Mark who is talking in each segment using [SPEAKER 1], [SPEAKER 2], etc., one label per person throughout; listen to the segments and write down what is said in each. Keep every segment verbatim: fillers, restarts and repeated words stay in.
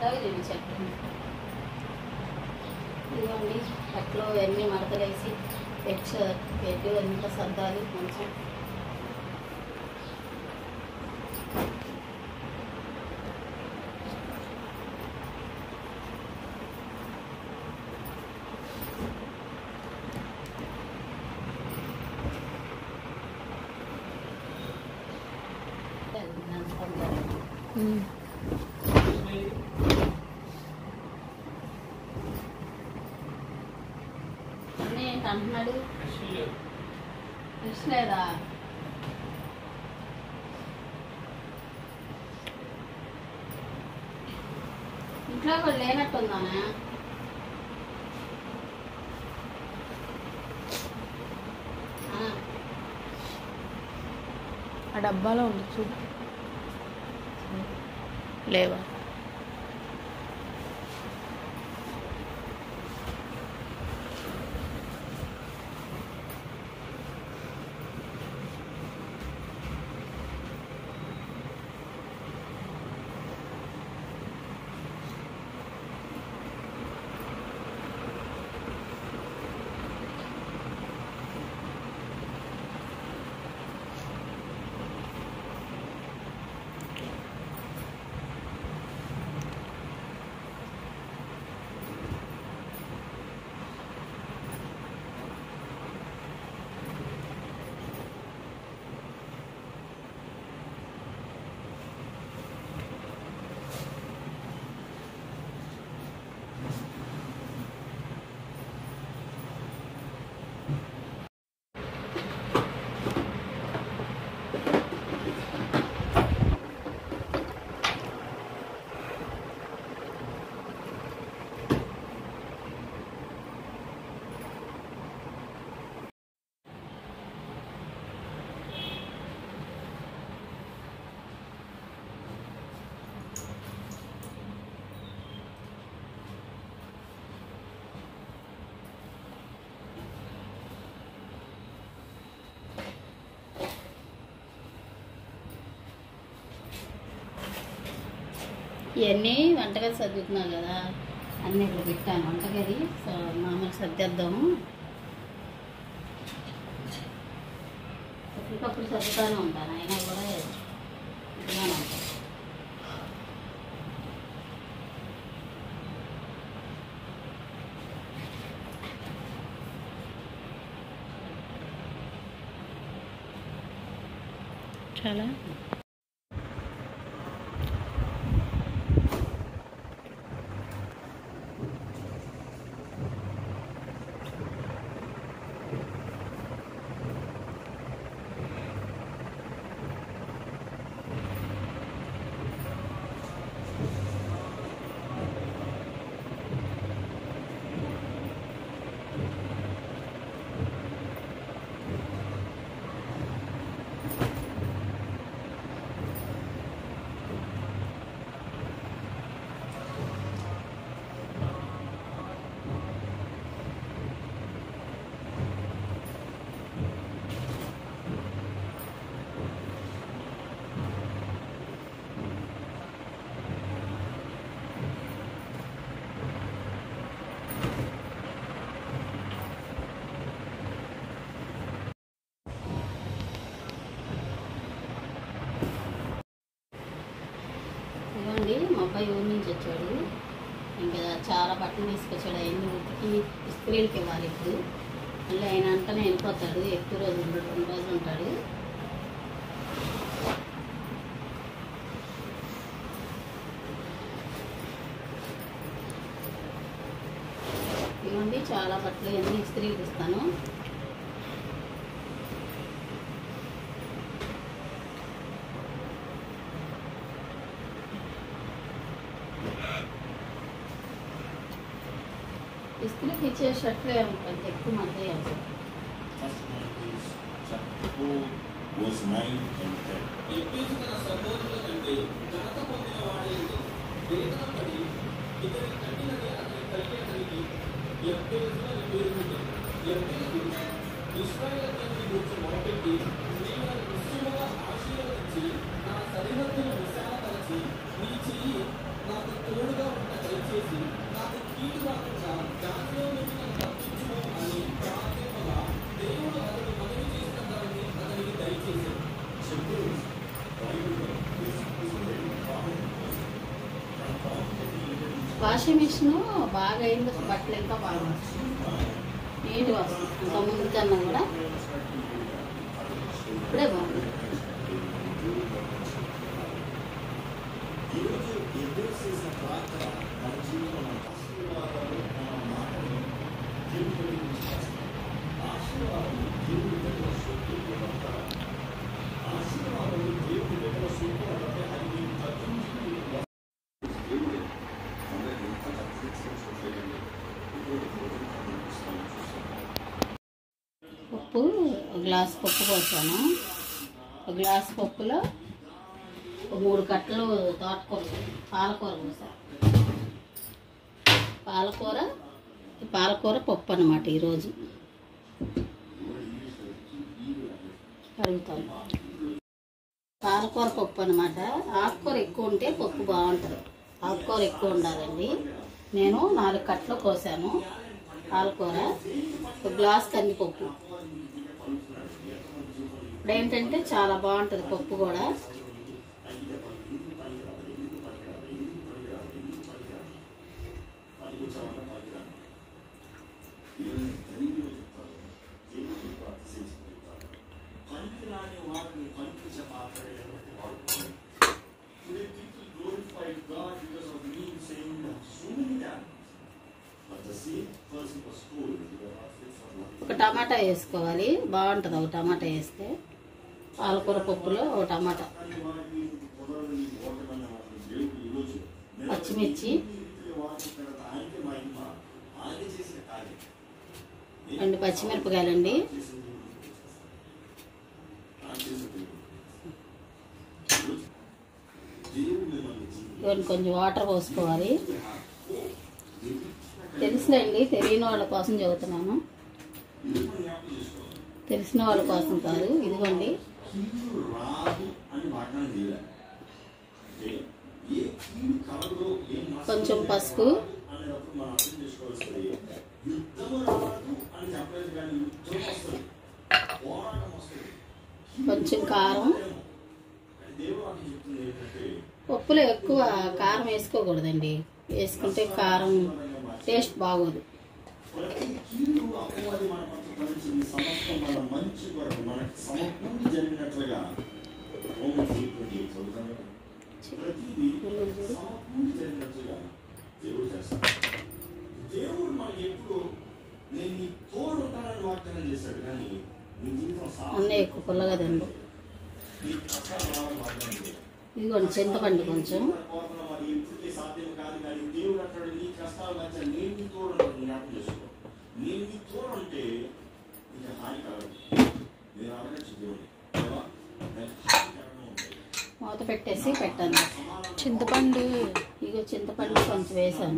[SPEAKER 1] కరెక్ట్గా చూపించండి. ఇదిగోండి అట్లో అన్నీ మడతలేసి బెడ్ బెడ్ అంతా సర్దాలి కొంచెం. అంటున్నాడు కృష్ణేదా ఇంట్లో కూడా లేనట్టుందానా?
[SPEAKER 2] ఆ డబ్బాలో ఉంది చూడు. లేవా?
[SPEAKER 1] ఇవన్నీ వంటగది సర్దుతున్నావు కదా, అన్నీ ఇక్కడ పెట్టాను వంటగది. సో మామూలు సర్దేద్దాము. ఎప్పటికప్పుడు సర్దుతానే ఉంటాను, అయినా కూడా ఇట్లానే ఉంటాను.
[SPEAKER 2] చాలా
[SPEAKER 1] ఇవ్వండి. మా అబ్బాయి ఊరి నుంచి వచ్చాడు, ఇంకా చాలా బట్టలు తీసుకొచ్చాడు. అవన్నీ ఉతికి ఇస్త్రీలకి ఇవ్వాలి. ఇప్పుడు మళ్ళీ ఆయన అంటనే వెళ్ళిపోతాడు, ఎక్కువ రోజులు ఉండడు, రెండు రోజులు ఉంటాడు. ఇవ్వండి చాలా బట్టలు అన్నీ ఇస్త్రీకి ఇస్తాను. ఇస్త్రీకి ఇచ్చే షర్ట్లు ఏముంటుంది ఎక్కువ మధ్య
[SPEAKER 3] సరిహద్దులు విశాలపరిచి నీ చెయ్యి నాకు తోడుగా
[SPEAKER 1] వాషింగ్ మిషన్ బాగా అయింది, బట్టలు ఇంకా బాగా వస్తాయి, నీట్గా వస్తుంది. ఇంకా ముందు కన్నా కూడా ఇప్పుడే బాగుంది. పప్పు ఒక గ్లాస్ పప్పు పోసాను. ఒక గ్లాస్ పప్పులో ఒక మూడు కట్టలు తోటకూర పాలకూర పోసాను. పాలకూర పాలకూర పప్పు అన్నమాట. ఈరోజు కడుగుతాను. పాలకూర పప్పు అన్నమాట. ఆకుకూర ఎక్కువ ఉంటే పప్పు బాగుంటుంది. ఆకుకూర ఎక్కువ ఉండాలండి. నేను నాలుగు కట్టలు కోసాను పాలకూర, ఒక గ్లాస్ కందిపప్పు. ఇప్పుడు ఏంటంటే చాలా బాగుంటుంది పప్పు కూడా. ఒక టమాటా వేసుకోవాలి, బాగుంటుంది ఒక టమాటా వేస్తే. పాలకూర పప్పులో ఒక టమాటా, పచ్చిమిర్చి, రెండు పచ్చిమిరపకాయలండి, ఇవన్నీ కొంచెం వాటర్ పోసుకోవాలి. తెలుసులేండి, తెలియని వాళ్ళ కోసం చదువుతున్నాను, తెలిసిన వాళ్ళ కోసం కాదు. ఇదిగోండి కొంచెం పసుపు, కొంచెం కారం. పప్పులో ఎక్కువ కారం వేసుకోకూడదండి, వేసుకుంటే కారం టేస్ట్ బాగోదు. అన్నీ ఎక్కువ పుల్లగదండి. ఇదిగోండి చింతపండు కొంచెం, మూత పెట్టేసి పెట్టాను.
[SPEAKER 2] చింతపండు
[SPEAKER 1] ఇగో చింతపండు కొంచెం వేసాను.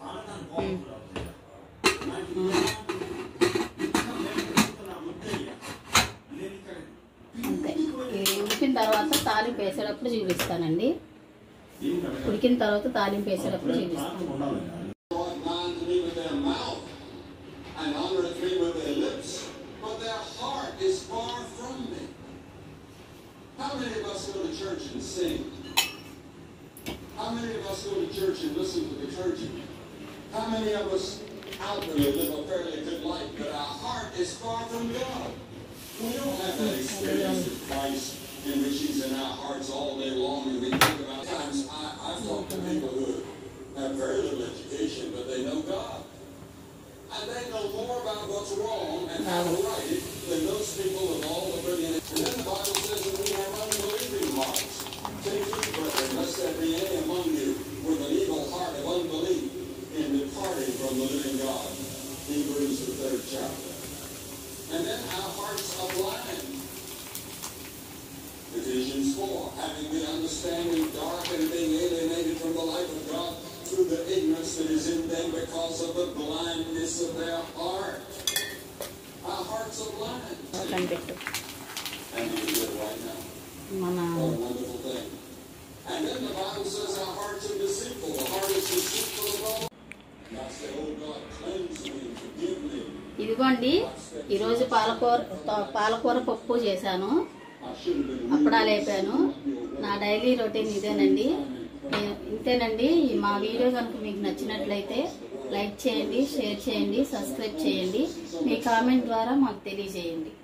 [SPEAKER 1] అంతే. ఇది ఉడికిన తర్వాత తాలింపు వేసేటప్పుడు చూపిస్తానండి. ఉడికిన తర్వాత తాలింపు వేసేటప్పుడు చూపిస్తాను.
[SPEAKER 3] How many of us go to church and sing? How many of us go to church and listen to the clergy? How many of us outwardly live a fairly good life, but our heart is far from God? We don't have that experience of Christ in which He's in our hearts all day long, and we think about times. I, I've talked to people who have very little education, but they know God. And they know more about what's wrong and how to right it than those people with all the brilliant. And then the Bible says that we have unbelieving hearts. Take heed, brethren, lest there be any among you with an evil heart of unbelief in departing from the living God. Hebrews the third chapter. And then our hearts are blind. Ephesians four, having the understanding dark and being alienated from the life of God through the ignorance that is in them because of the blindness of their heart. Our hearts are blind. And you do it right now. What a wonderful thing. And then the Bible says our hearts are deceitful. The heart is deceitful of all. God say, oh God, cleanse me, forgive me.
[SPEAKER 1] ఇదిగోండి ఈరోజు పాలకూర పాలకూర పప్పు చేశాను, అప్పడాలు వేపాను. నా daily routine ఇదేనండి. ఇంతేనండి. మా వీడియో కనుక మీకు నచ్చినట్లయితే లైక్ చేయండి, షేర్ చేయండి, సబ్స్క్రైబ్ చేయండి. మీ కామెంట్ ద్వారా మాకు తెలియజేయండి.